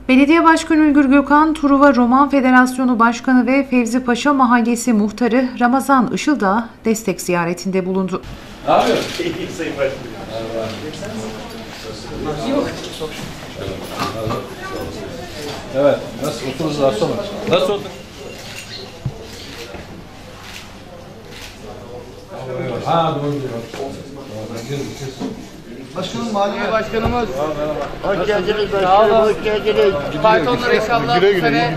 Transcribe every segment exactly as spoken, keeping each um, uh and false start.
Belediye Başkanı Ülgür Gökhan, Truva Roman Federasyonu Başkanı ve Fevzi Paşa Mahallesi Muhtarı Ramazan Işıldağ'a destek ziyaretinde bulundu. Ne yapıyorsun? İyi Sayın Başkanım. Yok. Evet, nasıl otururuz daha sonra? Nasıl otur? Ha doğru diyor. Başkanım, mahalle Başkanımız. hoş geldiniz başkanım, hoş geldiniz. Faytonlar inşallah bu sene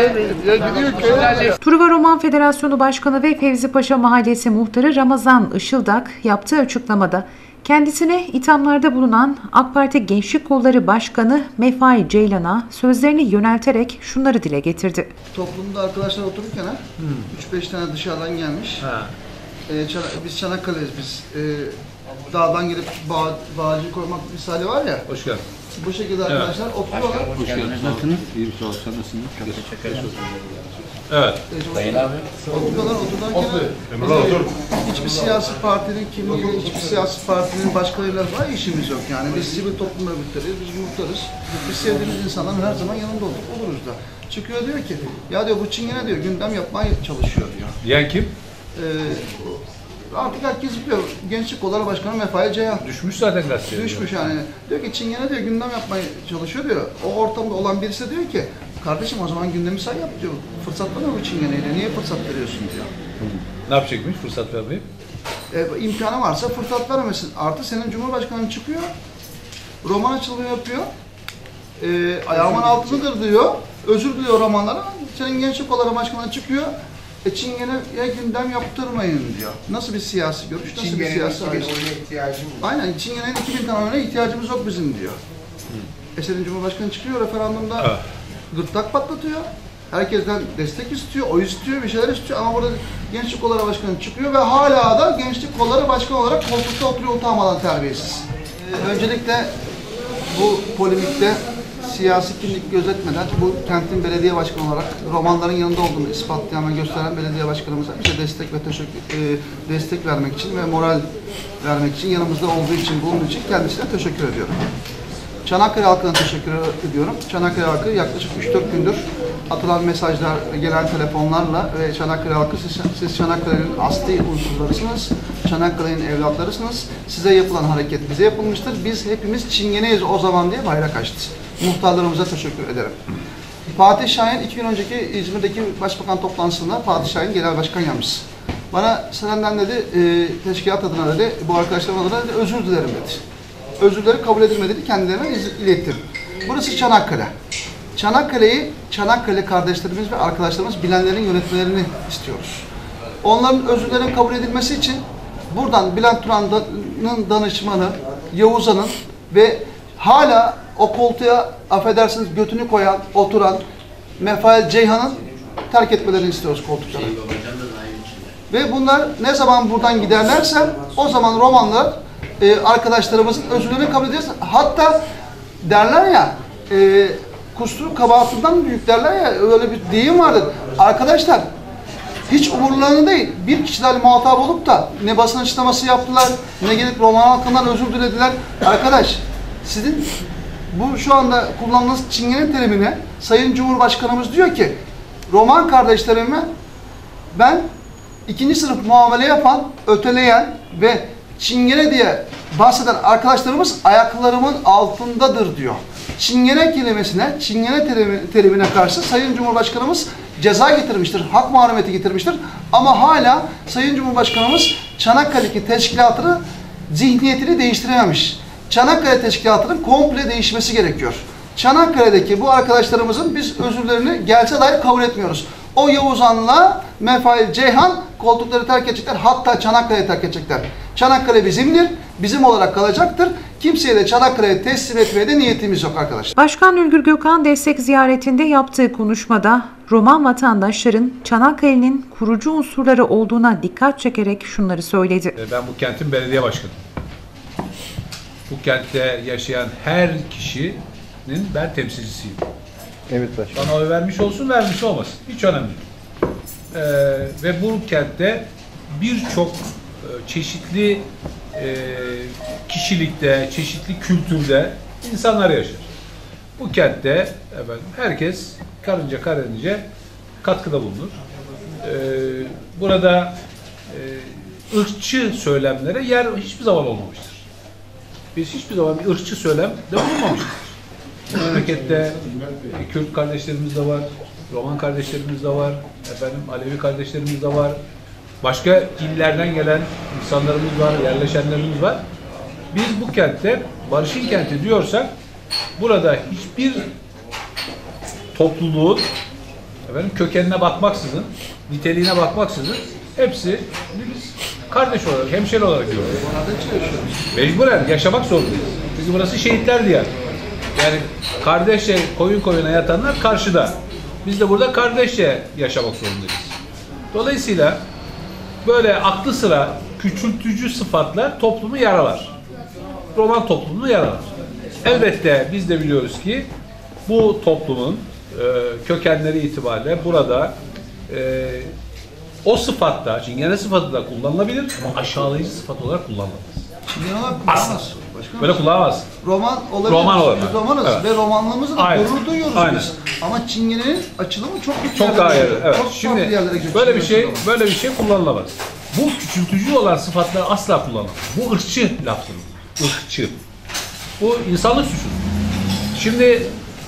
Truva Roman Federasyonu Başkanı ve Fevzi Paşa Mahallesi Muhtarı Ramazan Işıldak yaptığı açıklamada kendisine ithamlarda bulunan AK Parti Gençlik Kolları Başkanı Mefail Ceylan'a sözlerini yönelterek şunları dile getirdi. toplumda arkadaşlar otururken üç beş tane dışarıdan gelmiş. Ha. Ee, Çana, biz Çanakkale'yiz biz. Ee, dağdan gelip bağ, bağcı koymak misali var ya. Hoş geldin. Bu şekilde arkadaşlar oturuyorlar. Hoş geldiniz. Nasılsınız? İyi bir şey olsun. Nasılsınız? Evet. Sayın abi. Oturuyorlar, otururken hiçbir siyasi partinin kimliği, hiçbir siyasi partinin başkalarıyla var işimiz yok yani. Biz sivil toplum örgütleriyiz, biz muhtarız. Biz sevdiğimiz insanların her zaman yanında olduk, oluruz da. Çıkıyor diyor ki, ya diyor bu Çingene diyor gündem yapmaya çalışıyor diyor. Diyen kim? Ee, artık herkes biliyor. Gençlik Kolları Başkanı Mefail Ceyhan. Düşmüş zaten gazeteye. Düşmüş yani. Diyor ki Çingene diyor gündem yapmaya çalışıyor diyor. O ortamda olan birisi diyor ki kardeşim o zaman gündemi sen yap diyor. Fırsat bana bu Çingene'yle. Niye fırsat veriyorsun diyor. Ne yapacakmış fırsat vermeyip? E, imkanı varsa fırsat vermesin. Artı senin Cumhurbaşkanın çıkıyor. Roman açılımı yapıyor. E, ayağımın altındadır diyor. Özür diliyor romanlara. Senin Gençlik Kolları Başkanı çıkıyor. E Çingene'ye gündem yaptırmayın diyor. Nasıl bir siyasi görüş, nasıl Çingene'nin bir siyasi iki bin arayış? oyuna ihtiyacım var. Aynen, Çingene'nin iki bin tane oyuna ihtiyacımız yok bizim diyor. Hı. E senin Cumhurbaşkanı çıkıyor referandumda, Evet. gırtlak patlatıyor. Herkesten destek istiyor, oy istiyor, bir şeyler istiyor ama burada Gençlik Kolları Başkanı çıkıyor ve hala da Gençlik Kolları Başkanı olarak koltukta oturuyor utanmadan terbiyesiz. Ee, öncelikle bu polemikte siyasi kimlik gözetmeden bu kentin belediye başkanı olarak romanların yanında olduğunu ispatlayan ve gösteren belediye başkanımıza bize destek ve teşekkür, e, destek vermek için ve moral vermek için yanımızda olduğu için, bunun için kendisine teşekkür ediyorum. Çanakkale halkına teşekkür ediyorum. Çanakkale halkı yaklaşık üç dört gündür atılan mesajlar, gelen telefonlarla ve Çanakkale halkı siz, siz Çanakkale'nin asli unsurlarısınız, Çanakkale'nin evlatlarısınız, size yapılan hareket bize yapılmıştır, biz hepimiz Çingeneyiz o zaman diye bayrak açtı. Muhtarlarımıza teşekkür ederim. Fatih Şahin iki gün önceki İzmir'deki başbakan toplantısında Fatih Şahin genel başkan yardımcısı. Bana senden dedi, e, teşkilat adına dedi, bu arkadaşlarım adına dedi, özür dilerim dedi. Özürleri kabul edilmediğini kendilerine ilettim. Burası Çanakkale. Çanakkale'yi, Çanakkale kardeşlerimiz ve arkadaşlarımız bilenlerin yönetmelerini istiyoruz. Onların özürlerinin kabul edilmesi için buradan Bülent Turan'ın danışmanı, Yavuza'nın ve hala o koltuğa affedersiniz götünü koyan, oturan Mefail Ceyhan'ın terk etmelerini istiyoruz koltukları. Ve bunlar ne zaman buradan giderlerse o zaman romanlar e, arkadaşlarımızın özürlerini kabul edeceğiz. Hatta derler ya e, kusuru kabahatinden büyük derler ya, öyle bir deyim vardır. Arkadaşlar hiç umurlarında değil. Bir kişilerle muhatap olup da ne basın açıklaması yaptılar, ne gelip roman halkından özür dilediler. Arkadaş sizin bu şu anda kullandığınız Çingene terimine Sayın Cumhurbaşkanımız diyor ki roman kardeşlerime ben ikinci sınıf muamele yapan, öteleyen ve Çingene diye bahseden arkadaşlarımız ayaklarımın altındadır diyor. Çingene kelimesine, Çingene terimine karşı Sayın Cumhurbaşkanımız ceza getirmiştir, hak muharemeti getirmiştir. Ama hala Sayın Cumhurbaşkanımız Çanakkale'deki teşkilatını, zihniyetini değiştirememiş. Çanakkale teşkilatının komple değişmesi gerekiyor. Çanakkale'deki bu arkadaşlarımızın biz özürlerini gelse dahi kabul etmiyoruz. O Yavuzan'la Mefail Ceyhan koltukları terk edecekler, hatta Çanakkale'yi terk edecekler. Çanakkale bizimdir, bizim olarak kalacaktır. Kimseye de Çanakkale'ye teslim etmeye de niyetimiz yok arkadaşlar. Başkan Ülgür Gökhan destek ziyaretinde yaptığı konuşmada Roman vatandaşların Çanakkale'nin kurucu unsurları olduğuna dikkat çekerek şunları söyledi. Ben bu kentin belediye başkanıyım. Bu kentte yaşayan her kişinin ben temsilcisiyim. Evet başkanım. Bana oy vermiş olsun, vermiş olmasın. Hiç önemli değil. Ee, ve bu kentte birçok e, çeşitli e, kişilikte, çeşitli kültürde insanlar yaşar. bu kentte efendim, herkes karınca karınca katkıda bulunur. Ee, burada e, ırkçı söylemlere yer hiçbir zaman olmamıştır. Biz hiçbir zaman bir ırkçı söylem de bulunmamışızdır. Bu memlekette e, Kürt kardeşlerimiz de var, Roman kardeşlerimiz de var, efendim Alevi kardeşlerimiz de var. Başka illerden gelen insanlarımız var, yerleşenlerimiz var. Biz bu kentte, barışın kenti diyorsak, burada hiçbir topluluğun efendim, kökenine bakmaksızın, niteliğine bakmaksızın hepsi biz kardeş olarak, hemşeri olarak görüyoruz. Mecburen yaşamak zorundayız. Çünkü burası şehitler diyar. Yani kardeşçe koyun koyuna yatanlar karşıda. Biz de burada kardeşçe yaşamak zorundayız. Dolayısıyla böyle aklı sıra küçültücü sıfatlar toplumu yaralar. Roman toplumunu yaralar. Elbette biz de biliyoruz ki bu toplumun e, kökenleri itibariyle burada e, o sıfatta, çingene sıfatı da kullanılabilir ama aşağılayıcı sıfat olarak kullanılamaz. Çingene olarak kullanamaz. Böyle kullanamaz. Roman olabilir. Roman olarak. Biz romanız Evet. ve romanlığımızı da Aynen. gurur duyuyoruz Aynen. biz. Ama çingenenin açılımı çok kötü Çok daha yerlere iyi. gidiyor. Evet. Çok Şimdi farklı yerlere gidiyor. böyle bir Çingene şey, açılımı. böyle bir şey kullanılamaz. Bu küçültücü olan sıfatlar asla kullanılamaz. Bu ırkçı laftır. Irkçı. Bu insanlık suçudur. Şimdi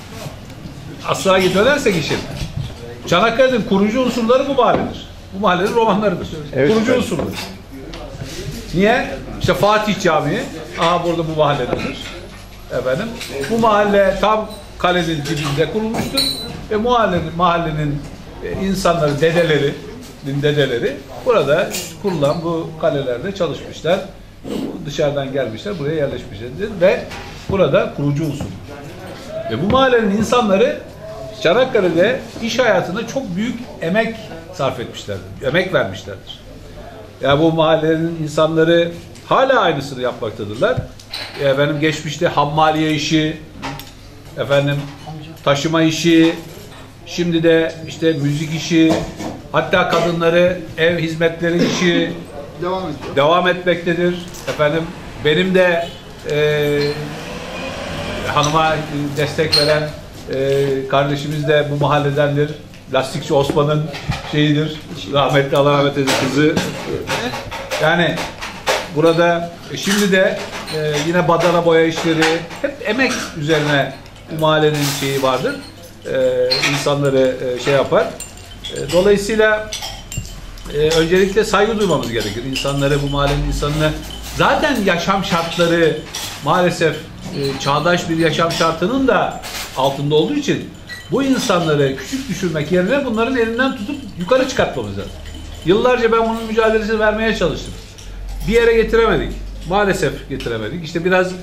asla dönersek işin. Çanakkale'nin kurucu unsurları bu mahalledir. Bu mahallenin romanlarıdır. Evet, kurucu evet. unsurları. Niye? İşte Fatih Camii, aha burada bu mahallededir. Efendim, bu mahalle tam kalenin dibinde kurulmuştur ve mahallenin, mahallenin e, insanları, dedeleri, dedeleri burada kurulan bu kalelerde çalışmışlar. Dışarıdan gelmişler, buraya yerleşmişlerdir ve burada kurucu unsur. Ve bu mahallenin insanları Çanakkale'de iş hayatında çok büyük emek sarf etmişlerdir, emek vermişlerdir. Yani bu mahallenin insanları hala aynısını yapmaktadırlar. Efendim geçmişte hammaliye işi, efendim taşıma işi, şimdi de işte müzik işi, hatta kadınları ev hizmetleri işi Devam ediyor. devam etmektedir. Efendim benim de e, hanıma destek veren e, kardeşimiz de bu mahalledendir. Lastikçi Osman'ın şeyidir. Rahmetli Allah rahmet eylesin kızı. Yani burada şimdi de e, yine badana boya işleri hep emek üzerine bu mahallenin şeyi vardır. E, insanları e, şey yapar. E, dolayısıyla e, öncelikle saygı duymamız gerekir. İnsanları, bu mahallenin insanını, zaten yaşam şartları maalesef e, çağdaş bir yaşam şartının da altında olduğu için bu insanları küçük düşürmek yerine bunların elinden tutup yukarı çıkartmamız lazım. Yıllarca ben bunun mücadelesini vermeye çalıştım. Bir yere getiremedik. Maalesef getiremedik. İşte biraz e,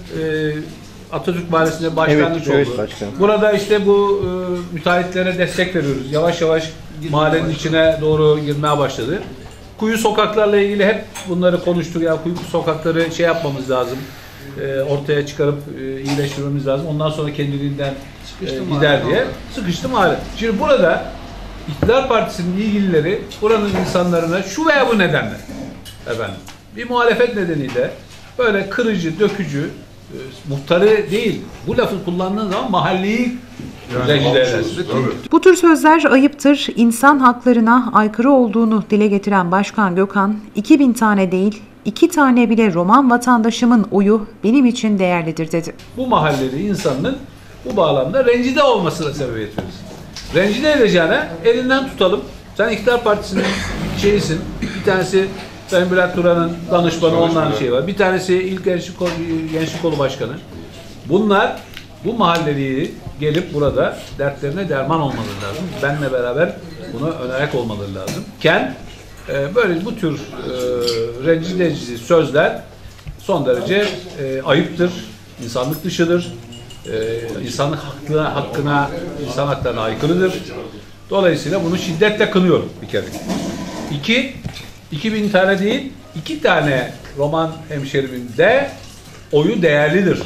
Atatürk Mahallesi'nde başlangıç Evet, evet oldu. başkanım. Burada işte bu e, müteahhitlere destek veriyoruz. Yavaş yavaş mahallenin içine doğru girmeye başladı. Kuyu sokaklarla ilgili hep bunları konuştuk. Ya kuyu sokakları şey yapmamız lazım. E, ortaya çıkarıp e, iyileştirmemiz lazım. Ondan sonra kendiliğinden e, gider diye. Sıkıştı mahalle. Şimdi burada İktidar Partisi'nin ilgilileri buranın insanlarına şu veya bu nedenle efendim bir muhalefet nedeniyle böyle kırıcı, dökücü, e, muhtarı değil, bu lafı kullandığın zaman mahalleyi rencide edersin. Bu tür sözler ayıptır, insan haklarına aykırı olduğunu dile getiren Başkan Gökhan, iki bin tane değil, iki tane bile Roman vatandaşımın oyu benim için değerlidir dedi. Bu mahalleli insanın bu bağlamda rencide olmasına sebebiyet verirsin. Rencide edeceğine elinden tutalım. Sen İktidar Partisi'nin şeyisin. Bir tanesi Sayın Bülent Turan'ın danışmanı, onların şeyi var. Bir tanesi İl Gençlik Kolu, Gençlik Kolu Başkanı. Bunlar bu mahalleliyi gelip burada dertlerine derman olmaları lazım. Benle beraber buna önayak olmaları lazım. Ken e, böyle bu tür e, rencide edici sözler son derece e, ayıptır, insanlık dışıdır. Ee, insanlık hakkına, hakkına, insan haklarına aykırıdır. Dolayısıyla bunu şiddetle kınıyorum bir kere. İki, iki bin tane değil, iki tane Roman hemşerimin de oyu değerlidir.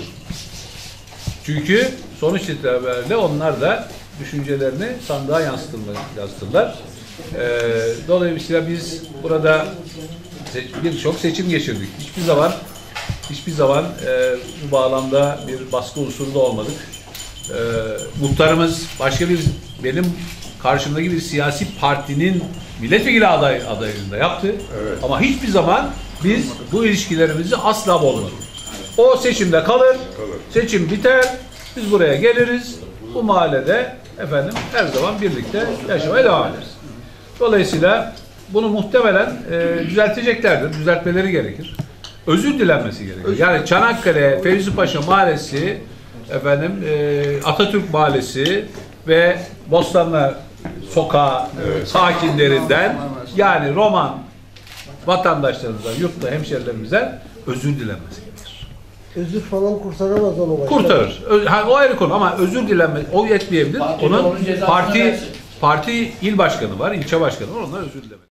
Çünkü sonuç itibariyle onlar da düşüncelerini sandığa yansıtırlar. yansıtırlar. Ee, dolayısıyla biz burada birçok seçim geçirdik. Hiçbir zaman Hiçbir zaman e, bu bağlamda bir baskı unsuru da olmadık. e, muhtarımız başka bir benim karşımdaki bir siyasi partinin milletvekili aday, adaylığında yaptı. Evet. Ama hiçbir zaman biz bu ilişkilerimizi asla bozmadık. O seçimde kalır, kalır, seçim biter, biz buraya geliriz. Bu mahallede efendim her zaman birlikte yaşamaya devam ederiz. Dolayısıyla bunu muhtemelen e, düzelteceklerdir, düzeltmeleri gerekir. Özür dilenmesi gerekir. Yani Çanakkale, Fevzi Paşa Mahallesi, efendim e, Atatürk Mahallesi ve Bostanlı Sokağı evet. sakinlerinden, yani Roman vatandaşlarımızdan, yurtta hemşerilerimizden özür dilenmesi gerekir. Özür falan kurtaramaz onu başta. Kurtarır. Ö ha, o ayrı konu ama özür dilenme o yetmeyebilir. Onun parti parti il başkanı var, ilçe başkanı var. Onlar özür dilemez.